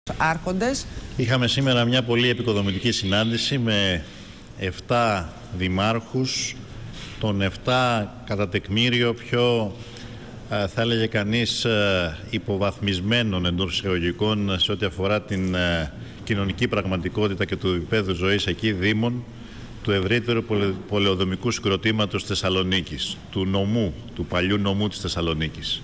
Άρχοντες. Είχαμε σήμερα μια πολύ επικοδομητική συνάντηση με 7 δημάρχους, των 7 κατά τεκμήριο πιο, θα έλεγε κανείς, υποβαθμισμένων εντός εισαγωγικών σε ό,τι αφορά την κοινωνική πραγματικότητα και του επίπεδου ζωής εκεί δήμων του ευρύτερου πολεοδομικού συγκροτήματος Θεσσαλονίκης, του νομού, του παλιού νομού της Θεσσαλονίκης.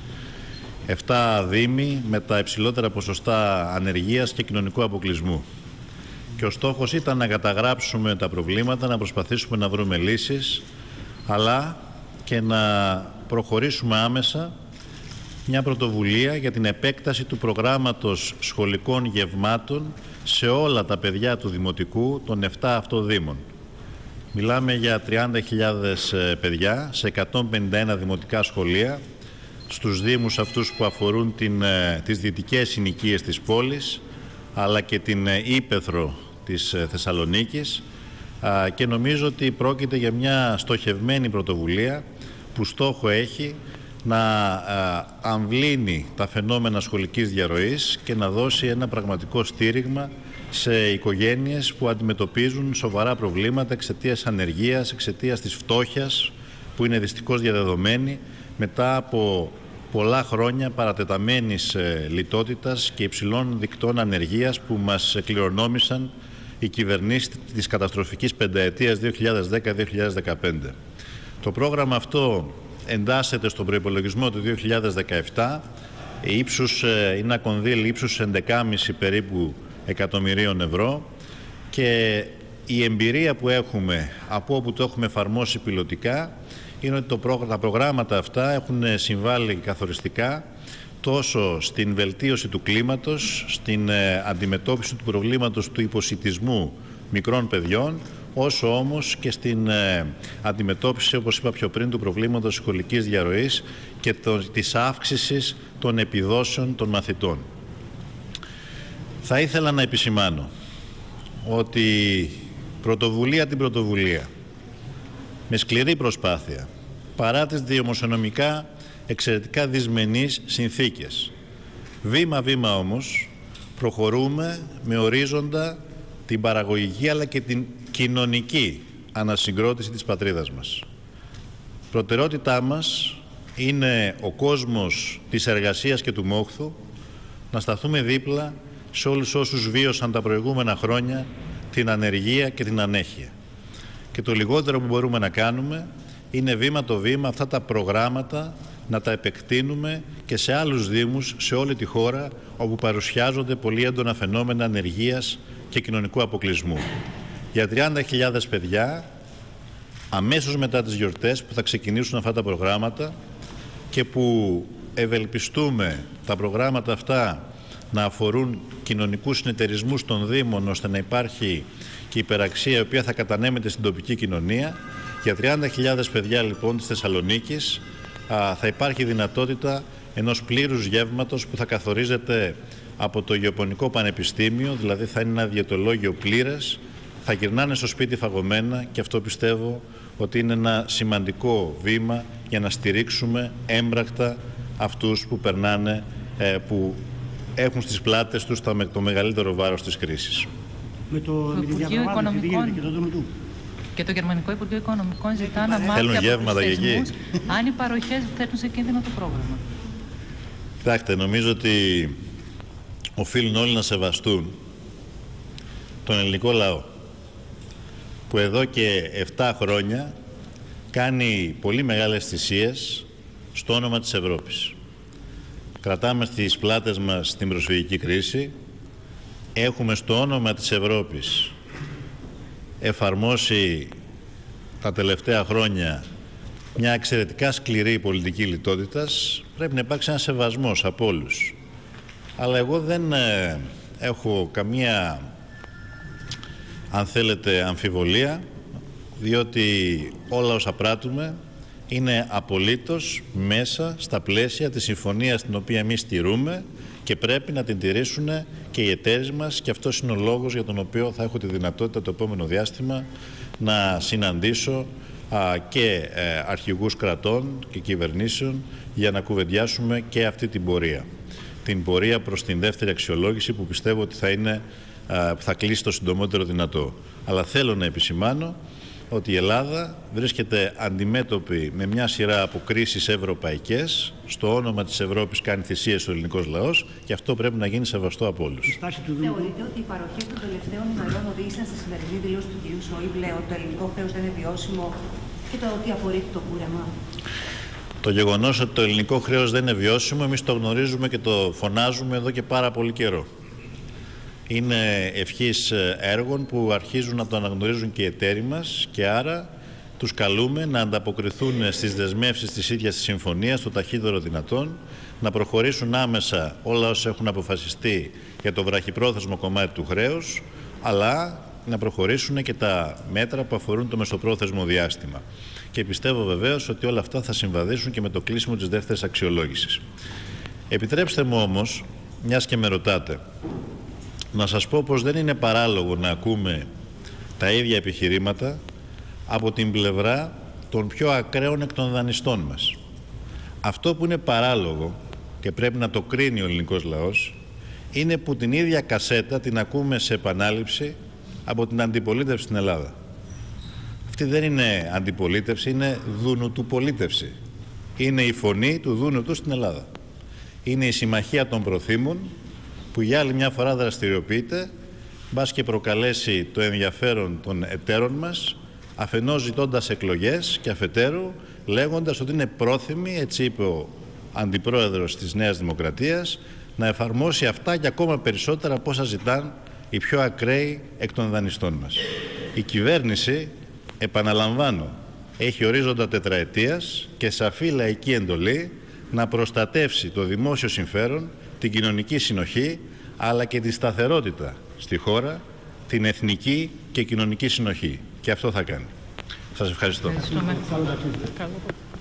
7 δήμοι με τα υψηλότερα ποσοστά ανεργίας και κοινωνικού αποκλεισμού. Και ο στόχος ήταν να καταγράψουμε τα προβλήματα, να προσπαθήσουμε να βρούμε λύσεις, αλλά και να προχωρήσουμε άμεσα μια πρωτοβουλία για την επέκταση του προγράμματος σχολικών γευμάτων σε όλα τα παιδιά του Δημοτικού των 7 αυτών δήμων. Μιλάμε για 30.000 παιδιά σε 151 δημοτικά σχολεία, στους δήμους αυτούς που αφορούν τις δυτικές συνοικίες της πόλης, αλλά και την ύπαιθρο της Θεσσαλονίκης, και νομίζω ότι πρόκειται για μια στοχευμένη πρωτοβουλία που στόχο έχει να αμβλύνει τα φαινόμενα σχολικής διαρροής και να δώσει ένα πραγματικό στήριγμα σε οικογένειες που αντιμετωπίζουν σοβαρά προβλήματα εξαιτίας ανεργίας, εξαιτίας της φτώχειας που είναι δυστυχώς διαδεδομένη μετά από πολλά χρόνια παρατεταμένης λιτότητας και υψηλών δικτών ανεργίας που μας κληρονόμησαν οι κυβερνήσεις της καταστροφικής πενταετίας 2010-2015. Το πρόγραμμα αυτό εντάσσεται στον προϋπολογισμό του 2017, είναι ένα κονδύλι ύψους 11,5 περίπου εκατομμυρίων ευρώ, και η εμπειρία που έχουμε από όπου το έχουμε εφαρμόσει πιλωτικά είναι ότι τα προγράμματα αυτά έχουν συμβάλει καθοριστικά τόσο στην βελτίωση του κλίματος, στην αντιμετώπιση του προβλήματος του υποσιτισμού μικρών παιδιών, όσο όμως και στην αντιμετώπιση, όπως είπα πιο πριν, του προβλήματος σχολικής διαρροής και της αύξησης των επιδόσεων των μαθητών. Θα ήθελα να επισημάνω ότι πρωτοβουλία την πρωτοβουλία, με σκληρή προσπάθεια, παρά τις δημοσιονομικά εξαιρετικά δυσμενείς συνθήκες, βήμα-βήμα όμως προχωρούμε με ορίζοντα την παραγωγική αλλά και την κοινωνική ανασυγκρότηση της πατρίδας μας. Προτεραιότητά μας είναι ο κόσμος της εργασίας και του μόχθου, να σταθούμε δίπλα σε όλους όσους βίωσαν τα προηγούμενα χρόνια την ανεργία και την ανέχεια. Και το λιγότερο που μπορούμε να κάνουμε είναι βήμα το βήμα αυτά τα προγράμματα να τα επεκτείνουμε και σε άλλους δήμους, σε όλη τη χώρα, όπου παρουσιάζονται πολύ έντονα φαινόμενα ανεργίας και κοινωνικού αποκλεισμού. Για 30.000 παιδιά, αμέσως μετά τις γιορτές που θα ξεκινήσουν αυτά τα προγράμματα και που ευελπιστούμε τα προγράμματα αυτά να αφορούν κοινωνικούς συνεταιρισμούς των Δήμων, ώστε να υπάρχει και υπεραξία η οποία θα κατανέμεται στην τοπική κοινωνία. Για 30.000 παιδιά λοιπόν της Θεσσαλονίκης θα υπάρχει δυνατότητα ενός πλήρους γεύματος που θα καθορίζεται από το Γεωπονικό Πανεπιστήμιο, δηλαδή θα είναι ένα διαιτολόγιο πλήρες, θα γυρνάνε στο σπίτι φαγωμένα, και αυτό πιστεύω ότι είναι ένα σημαντικό βήμα για να στηρίξουμε έμπρακτα αυτούς που περνάνε, που έχουν στις πλάτες τους το μεγαλύτερο βάρος της κρίσης. Με το Υπουργείο Οικονομικών και το Γερμανικό Υπουργείο Οικονομικών ζητά να μάθει από τους θεσμούς αν οι παροχές θέτουν σε κίνδυνο το πρόγραμμα. Κοιτάξτε, νομίζω ότι οφείλουν όλοι να σεβαστούν τον ελληνικό λαό, που εδώ και 7 χρόνια κάνει πολύ μεγάλες θυσίες στο όνομα της Ευρώπης. Κρατάμε στις πλάτες μας την προσφυγική κρίση, έχουμε στο όνομα της Ευρώπης εφαρμόσει τα τελευταία χρόνια μια εξαιρετικά σκληρή πολιτική λιτότητας. Πρέπει να υπάρξει ένα σεβασμός από όλους. Αλλά εγώ δεν έχω καμία, αν θέλετε, αμφιβολία, διότι όλα όσα πράττουμε είναι απολύτως μέσα στα πλαίσια της συμφωνίας την οποία εμείς στηρούμε και πρέπει να την τηρήσουν και οι εταίροι μας, και αυτός είναι ο λόγος για τον οποίο θα έχω τη δυνατότητα το επόμενο διάστημα να συναντήσω και αρχηγούς κρατών και κυβερνήσεων για να κουβεντιάσουμε και αυτή την πορεία. την πορεία προς την δεύτερη αξιολόγηση που πιστεύω ότι θα κλείσει το συντομότερο δυνατό. Αλλά θέλω να επισημάνω ότι η Ελλάδα βρίσκεται αντιμέτωπη με μια σειρά από κρίσεις ευρωπαϊκές. Στο όνομα της Ευρώπης κάνει θυσίες ο ελληνικός λαός και αυτό πρέπει να γίνει σεβαστό από όλους. Θεωρείτε ότι οι παροχές των τελευταίων ημερών οδήγησαν στη σημερινή δήλωση του κ. Σόιμπλε ότι το ελληνικό χρέος δεν είναι βιώσιμο και το ότι απορρίπτει το κούρεμα? Το γεγονός ότι το ελληνικό χρέος δεν είναι βιώσιμο, εμείς το γνωρίζουμε και το φωνάζουμε εδώ και πάρα πολύ καιρό. Είναι ευχής έργων που αρχίζουν να το αναγνωρίζουν και οι εταίροι μας και άρα τους καλούμε να ανταποκριθούν στις δεσμεύσεις της ίδιας της συμφωνίας το ταχύτερο δυνατόν, να προχωρήσουν άμεσα όλα όσα έχουν αποφασιστεί για το βραχυπρόθεσμο κομμάτι του χρέους, αλλά να προχωρήσουν και τα μέτρα που αφορούν το μεσοπρόθεσμο διάστημα. Και πιστεύω βεβαίως ότι όλα αυτά θα συμβαδίσουν και με το κλείσιμο της δεύτερης αξιολόγησης. Επιτρέψτε μου όμως, μιας και με ρωτάτε, να σας πω πως δεν είναι παράλογο να ακούμε τα ίδια επιχειρήματα από την πλευρά των πιο ακραίων εκ των δανειστών μας. Αυτό που είναι παράλογο και πρέπει να το κρίνει ο ελληνικός λαός είναι που την ίδια κασέτα την ακούμε σε επανάληψη από την αντιπολίτευση στην Ελλάδα. Αυτή δεν είναι αντιπολίτευση, είναι δουνουτουπολίτευση. Είναι η φωνή του δούνουτου στην Ελλάδα. Είναι η συμμαχία των προθήμων που για άλλη μια φορά δραστηριοποιείται, μπας και προκαλέσει το ενδιαφέρον των εταίρων μας, αφενός ζητώντας εκλογές και αφετέρου λέγοντας ότι είναι πρόθυμη, έτσι είπε ο Αντιπρόεδρος της Νέας Δημοκρατίας, να εφαρμόσει αυτά και ακόμα περισσότερα από όσα ζητάν οι πιο ακραίοι εκ των δανειστών μας. Η κυβέρνηση, επαναλαμβάνω, έχει ορίζοντα τετραετίας και σαφή λαϊκή εντολή να προστατεύσει το δημόσιο συμφέρον, την κοινωνική συνοχή, αλλά και τη σταθερότητα στη χώρα, την εθνική και κοινωνική συνοχή. Και αυτό θα κάνει. Σας ευχαριστώ.